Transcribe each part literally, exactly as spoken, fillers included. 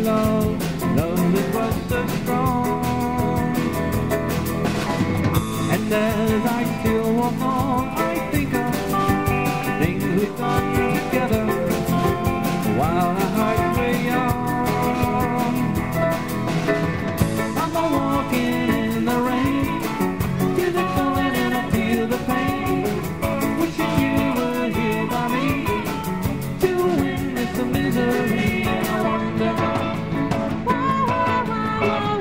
love, love that was so strong. And as I still walk on, I think of things we've done together while our hearts were young. I'm a walking in the rain, feel the calling and I feel the pain, wishing you were here by me to witness the misery. And I wonder why, why,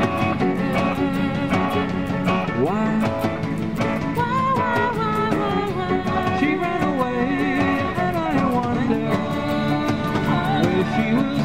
why, why she ran away, and I wonder where she was